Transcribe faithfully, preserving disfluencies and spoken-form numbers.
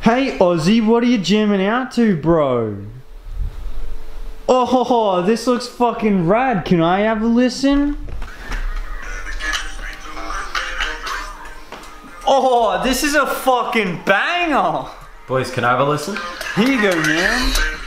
Hey Ozzy, what are you jamming out to, bro? Oh, this looks fucking rad. Can I have a listen? Oh, this is a fucking banger. Boys, can I have a listen? Here you go, man.